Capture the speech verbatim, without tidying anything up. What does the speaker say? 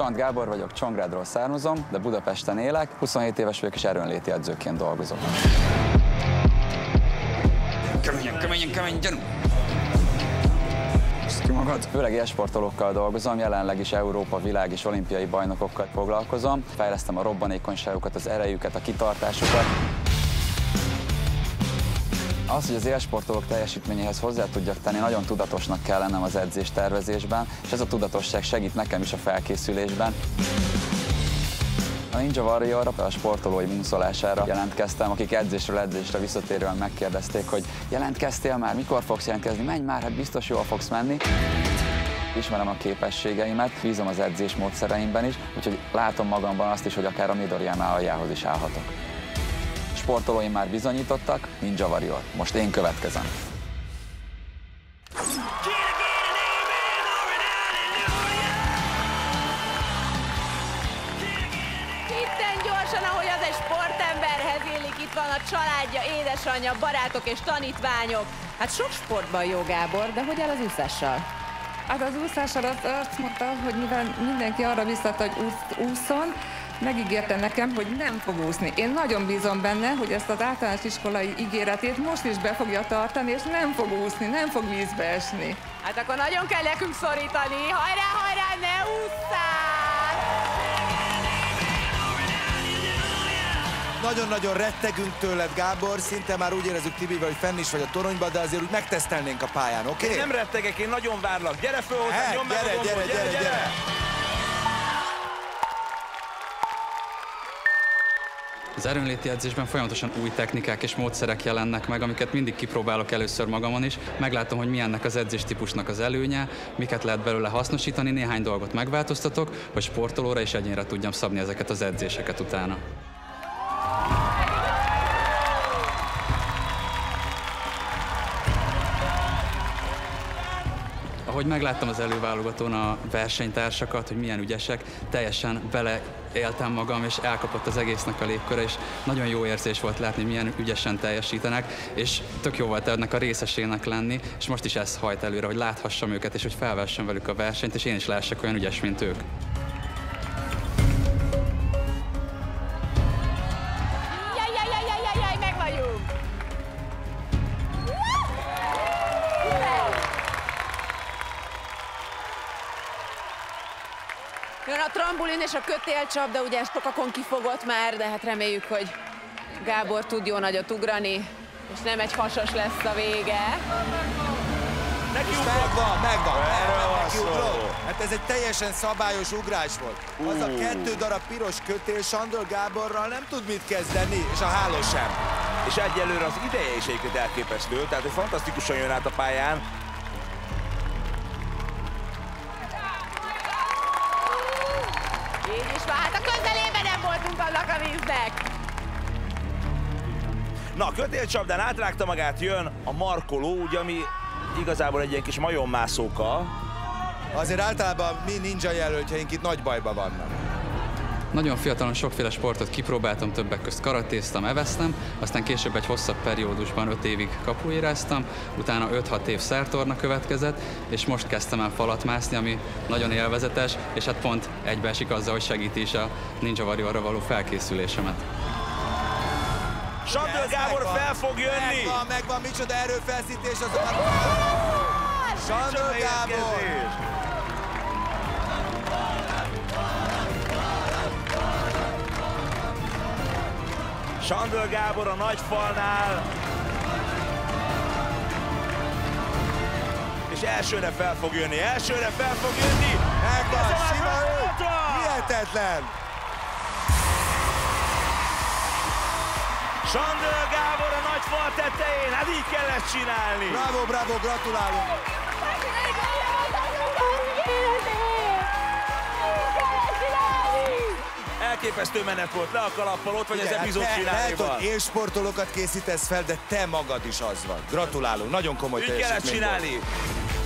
Schandl Gábor vagyok, Csongrádról származom, de Budapesten élek, huszonhét éves vagyok és erőnléti edzőként dolgozom. Keményen, keményen, keményen, gyerünk! Ki magad? Főleg e-sportolókkal dolgozom, jelenleg is Európa, világ és olimpiai bajnokokkal foglalkozom. Fejlesztem a robbanékonyságukat, az erejüket, a kitartásukat. Az, hogy az e-sportolók teljesítményéhez hozzá tudjak tenni, nagyon tudatosnak kell lennem az edzés tervezésben, és ez a tudatosság segít nekem is a felkészülésben. A Ninja Warriorra, a sportolói munszolására jelentkeztem, akik edzésről edzésre visszatérően megkérdezték, hogy jelentkeztél már, mikor fogsz jelentkezni, menj már, hát biztos jól fogsz menni. Ismerem a képességeimet, bízom az edzés módszereimben is, úgyhogy látom magamban azt is, hogy akár a Midorian aljához is állhatok. Sportolóim már bizonyítottak, Ninja Warrior. Most én következem. Itten gyorsan, ahogy az egy sportemberhez illik, itt van a családja, édesanyja, barátok és tanítványok. Hát sok sportban jó, Gábor, de hogy áll az úszással? Hát az úszással azt mondta, hogy mivel mindenki arra biztatta, hogy úsz, úszon, megígérte nekem, hogy nem fog úszni. Én nagyon bízom benne, hogy ezt az általános iskolai ígéretét most is be fogja tartani, és nem fog úszni, nem fog vízbe esni. Hát akkor nagyon kell nekünk szorítani. Hajrá, hajrá, ne ússzál! Nagyon-nagyon rettegünk tőled, Gábor, szinte már úgy érezzük Tibivel, hogy fenn is vagy a toronyban, de azért úgy megtesztelnénk a pályán, oké? Okay? Nem rettegek, én nagyon várlak. Gyere föl hozzá, nyomd meg a gombot, gyere, gyere, gyere, gyere! Az erőnléti edzésben folyamatosan új technikák és módszerek jelennek meg, amiket mindig kipróbálok először magamon is. Meglátom, hogy milyennek az edzéstípusnak az előnye, miket lehet belőle hasznosítani, néhány dolgot megváltoztatok, hogy sportolóra és egyénre tudjam szabni ezeket az edzéseket utána. Ahogy megláttam az előválogatón a versenytársakat, hogy milyen ügyesek, teljesen beleéltem magam, és elkapott az egésznek a légköre, és nagyon jó érzés volt látni, milyen ügyesen teljesítenek, és tök jó volt ennek a részesének lenni, és most is ez hajt előre, hogy láthassam őket, és hogy felvessem velük a versenyt, és én is lehessek olyan ügyes, mint ők. Jön a trambulin és a kötélcsapda, ugye sokakon kifogott már, de hát reméljük, hogy Gábor tud jó nagyot ugrani, és nem egy hasas lesz a vége. Neki megvan, megvan, megvan, neki ugró. Hát ez egy teljesen szabályos ugrás volt. Az a kettő darab piros kötél Schandl Gáborral nem tud mit kezdeni, és a háló sem. És egyelőre az ideje is egyébként elképesztő, tehát hogy fantasztikusan jön át a pályán. Így is van, hát a közelében nem voltunk annak a víznek. Na, a kötélcsapdán átrágta magát, jön a markoló, ugye, ami igazából egy ilyen kis majommászóka. Azért általában mi ninja jelöltjeink itt nagy bajban vannak. Nagyon fiatalon sokféle sportot kipróbáltam, többek közt karatéztam, eveztem, aztán később egy hosszabb periódusban öt évig kapuéráztam, utána öt-hat év szertorna következett, és most kezdtem el falat mászni, ami nagyon élvezetes, és hát pont egybeesik azzal, hogy segíti is a Ninja Warriorra való felkészülésemet. Schandl Gábor megvan, fel fog jönni! Megvan, megvan, micsoda erőfeszítés az a... Schandl Gábor! Schandl Gábor a nagy falnál. És elsőre fel fog jönni, elsőre fel fog jönni! Megvan, sima ő! Hihetetlen! Schandl Gábor a nagy fal tetején, hát így kell ezt csinálni! Bravo, bravo, gratulálunk! Elképesztő menet volt, le a kalappal, ott vagy az epizód finálében. Lehet, hogy élsportolókat készítesz fel, de te magad is az vagy. Gratulálunk, nagyon komoly teljesítmény. Így kellett csinálni. Volt.